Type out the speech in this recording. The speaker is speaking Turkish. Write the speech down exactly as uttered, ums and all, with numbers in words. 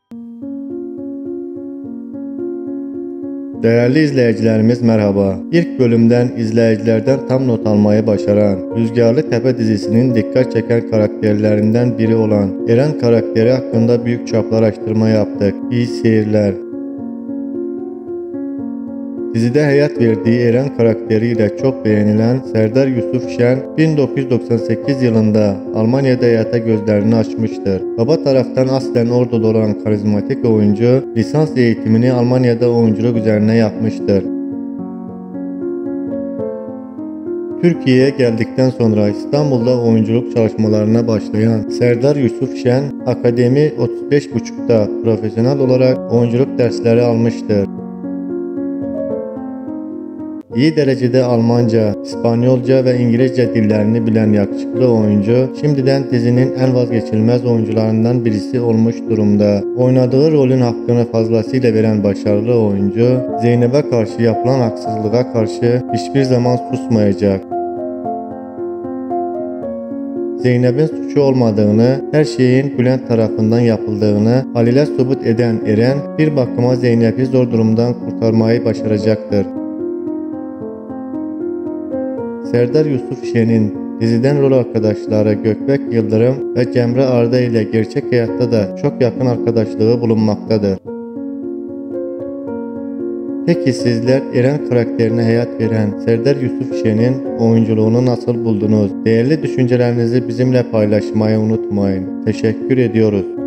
Değerli izleyicilerimiz merhaba. İlk bölümden izleyicilerden tam not almayı başaran Rüzgarlı Tepe dizisinin dikkat çeken karakterlerinden biri olan Eren karakteri hakkında büyük çaplı araştırma yaptık. İyi seyirler. Dizide hayat verdiği Eren karakteriyle çok beğenilen Serdar Yusuf Şen bin dokuz yüz doksan sekiz yılında Almanya'da hayata gözlerini açmıştır. Baba taraftan aslen Ordu'da olan karizmatik oyuncu lisans eğitimini Almanya'da oyunculuk üzerine yapmıştır. Türkiye'ye geldikten sonra İstanbul'da oyunculuk çalışmalarına başlayan Serdar Yusuf Şen, Akademi otuz beş buçuk'ta profesyonel olarak oyunculuk dersleri almıştır. İyi derecede Almanca, İspanyolca ve İngilizce dillerini bilen yakışıklı oyuncu, şimdiden dizinin en vazgeçilmez oyuncularından birisi olmuş durumda. Oynadığı rolün hakkını fazlasıyla veren başarılı oyuncu, Zeynep'e karşı yapılan haksızlığa karşı hiçbir zaman susmayacak. Zeynep'in suçu olmadığını, her şeyin Bülent tarafından yapıldığını Halil'e subut eden Eren, bir bakıma Zeynep'i zor durumdan kurtarmayı başaracaktır. Serdar Yusuf Şen'in diziden rol arkadaşları Gökbek Yıldırım ve Cemre Arda ile gerçek hayatta da çok yakın arkadaşlığı bulunmaktadır. Peki sizler Eren karakterine hayat veren Serdar Yusuf Şen'in oyunculuğunu nasıl buldunuz? Değerli düşüncelerinizi bizimle paylaşmayı unutmayın. Teşekkür ediyoruz.